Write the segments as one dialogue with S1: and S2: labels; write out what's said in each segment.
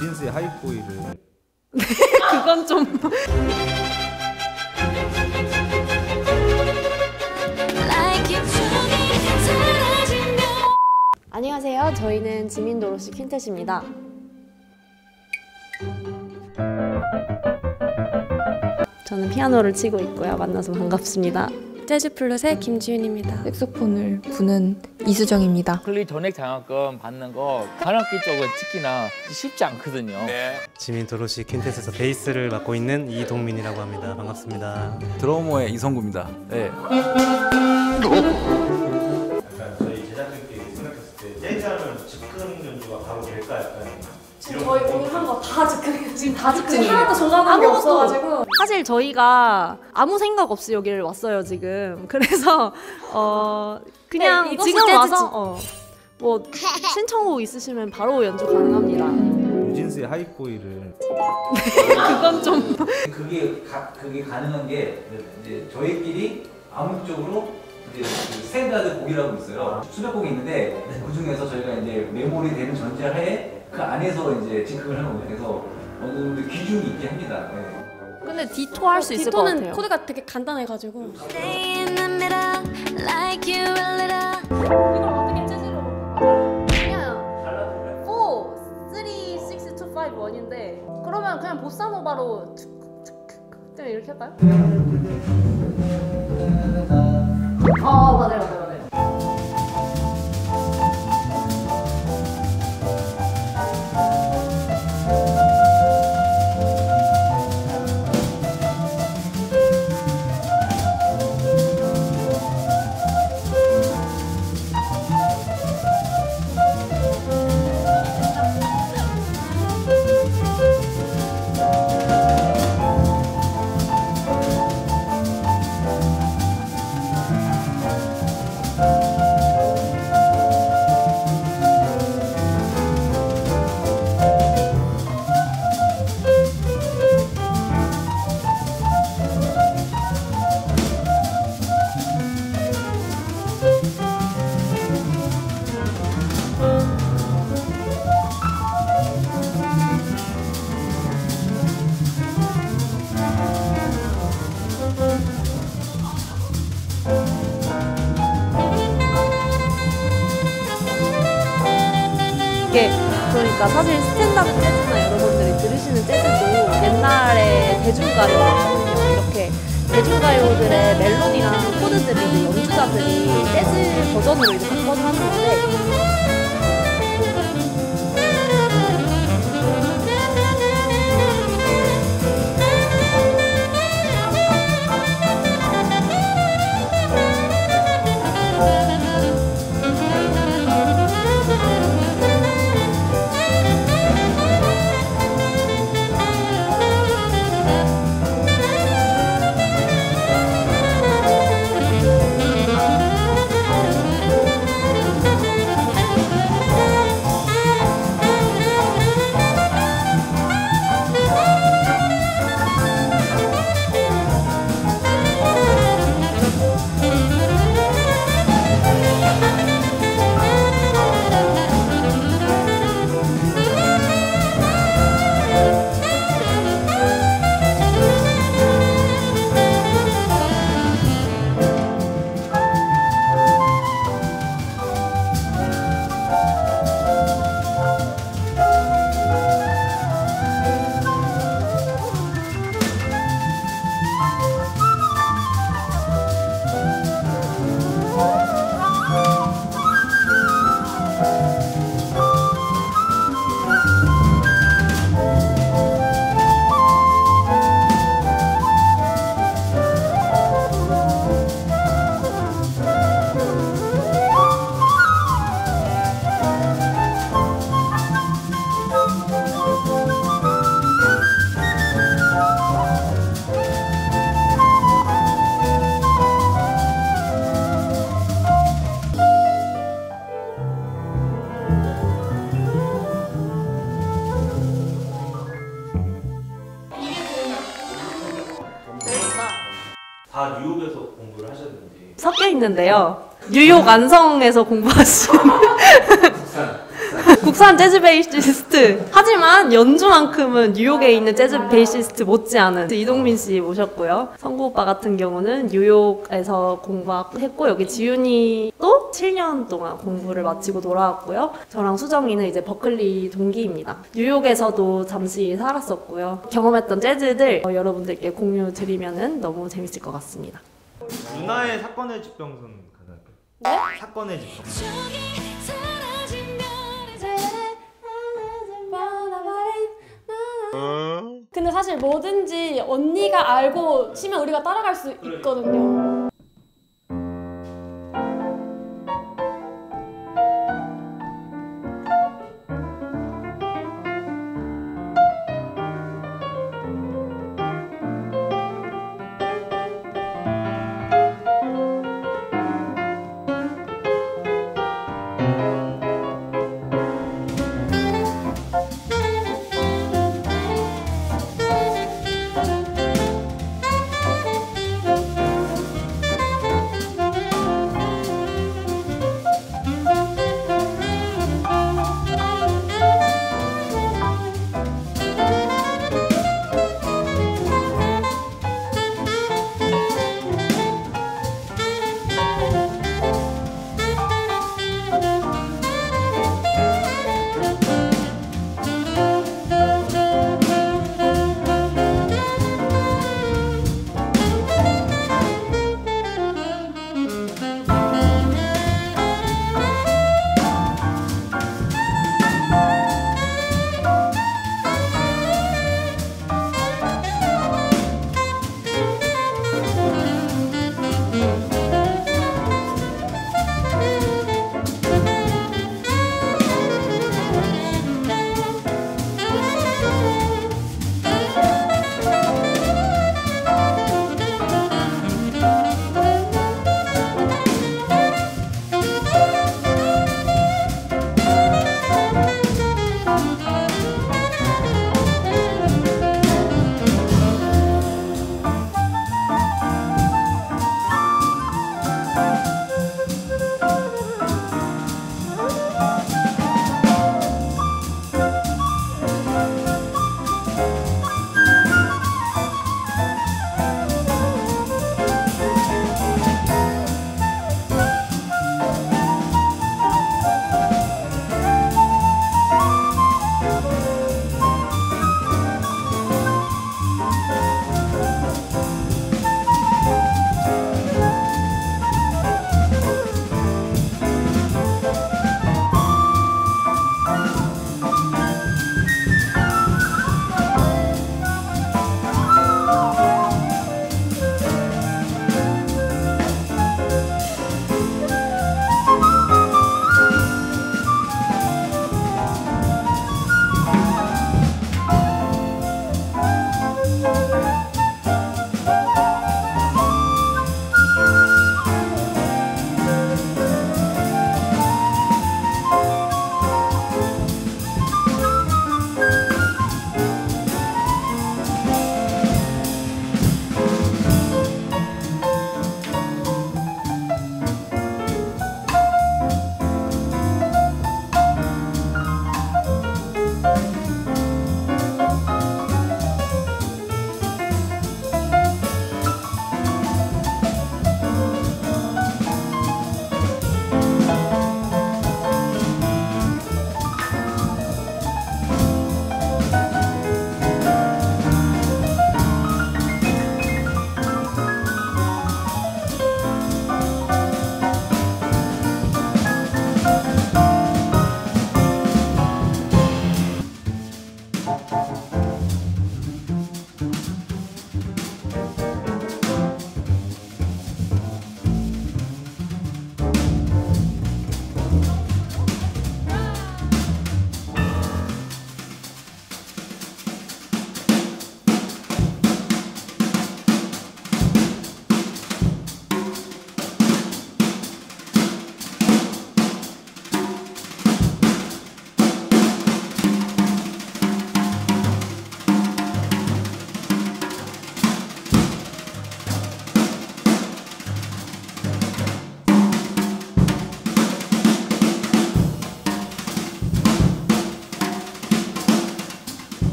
S1: 뉴진스의 하이보이를
S2: 그건 좀 안녕하세요. 저희는 지민도로시 퀸텟입니다. 저는 피아노를 치고 있고요. 만나서 반갑습니다.
S3: 재즈 플룻의 김지윤입니다.
S4: 색소폰을 부는 이수정입니다.
S5: 클리 전액 장학금 받는 거 관악기 쪽은 특히나 쉽지 않거든요.
S6: 네.
S7: 지민도로시 퀸텟에서 베이스를 맡고 있는 이동민이라고 합니다. 반갑습니다.
S6: 드러머의 이성구입니다. 네.
S1: 약간 저희 제작진끼리 생각했을 때 재즈하면 즉흥 연주가 바로 될까 약간
S3: 지금 저희 오늘 한 거 다 즉흥이에요.
S2: 지금 다 즉흥이에요.
S3: 하나도 정하는 게 없어가지고.
S2: 사실 저희가 아무 생각 없이 여기를 왔어요 지금. 그래서 그냥
S3: 네,
S2: 지금
S3: 재즈지.
S2: 와서 뭐 신청곡 있으시면 바로 연주 가능합니다.
S1: 뉴진스의 하이보이를
S2: 그건 좀
S8: 그게 가능한 게 이제 저희끼리 암묵적으로 이제 그 스탠다드 곡이라고 있어요. 수백 곡이 있는데 그 중에서 저희가 이제 메모리 되는 전제하에 그 안에서 이제 직흥을 하는 거죠. 그래서 어느 정도 기준이 있게 합니다. 네.
S2: 근데 디토 할 수 있을 것
S3: 디토는
S2: 같아요.
S3: 코드가 되게 간단해가지고.
S2: 이걸 어떻게 재즈로 그냥 4, 3, 6, 2, 5, 1인데 그러면 그냥 보사노바로 이렇게 할까요? 맞아요. 이게 그러니까 사실 스탠다드 재즈나 여러분들이 들으시는 재즈도 옛날에 대중가요거든요. 이렇게 대중가요들의 멜로디랑 코드들이 연주자들이 재즈 버전으로 이렇게 바꿔서 하는 건데
S1: 다 뉴욕에서 공부를 하셨는지.
S2: 섞여 있는데요. 뉴욕 안성에서 공부하신 국산 재즈 베이시스트. 하지만 연주만큼은 뉴욕에 있는 재즈 베이시스트 못지않은 이동민 씨 모셨고요. 성구 오빠 같은 경우는 뉴욕에서 공부했고 여기 지윤이도 7년 동안 공부를 마치고 돌아왔고요. 저랑 수정이는 이제 버클리 동기입니다. 뉴욕에서도 잠시 살았었고요. 경험했던 재즈들 여러분들께 공유 드리면은 너무 재밌을 것 같습니다.
S1: 누나의 사건의 집병선 가능할까요?
S3: 네?
S1: 사건의 집병선.
S3: 근데 사실 뭐든지 언니가 알고 치면 우리가 따라갈 수 있거든요.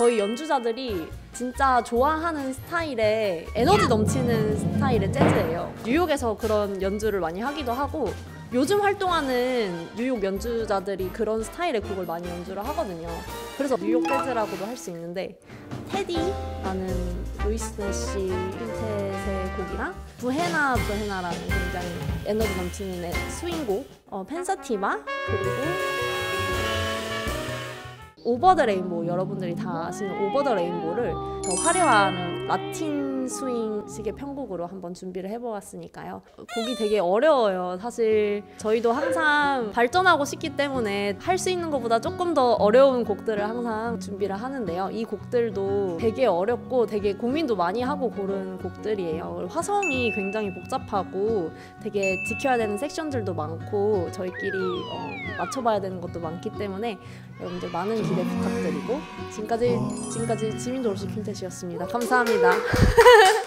S2: 저희 연주자들이 진짜 좋아하는 스타일의 에너지 넘치는 스타일의 재즈예요. 뉴욕에서 그런 연주를 많이 하기도 하고 요즘 활동하는 뉴욕 연주자들이 그런 스타일의 곡을 많이 연주를 하거든요. 그래서 뉴욕 재즈라고도 할 수 있는데 테디라는 루이스 내시 퀸텟의 곡이랑 부헤나라는 굉장히 에너지 넘치는 스윙곡 펜사티바 그리고 오버 더 레인보우 여러분들이 다 아시는 오버 더 레인보우를 더 화려한 라틴 스윙식의 편곡으로 한번 준비를 해보았으니까요. 곡이 되게 어려워요. 사실 저희도 항상 발전하고 싶기 때문에 할 수 있는 것보다 조금 더 어려운 곡들을 항상 준비를 하는데요. 이 곡들도 되게 어렵고 되게 고민도 많이 하고 고른 곡들이에요. 화성이 굉장히 복잡하고 되게 지켜야 되는 섹션들도 많고 저희끼리 맞춰봐야 되는 것도 많기 때문에 여러분들 많은 기대 부탁드리고 지금까지 지민도 올시 퀸텟이었습니다. 감사합니다.